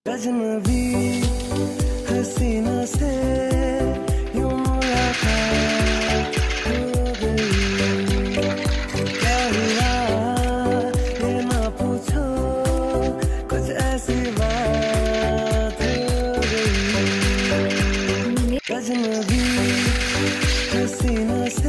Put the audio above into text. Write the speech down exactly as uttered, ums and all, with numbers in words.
अजनबी हसीना से यूं मुलाकात हो गई। क्या हुआ ये ना पूछो, कुछ ऐसी बात हो गई। अजनबी हसीना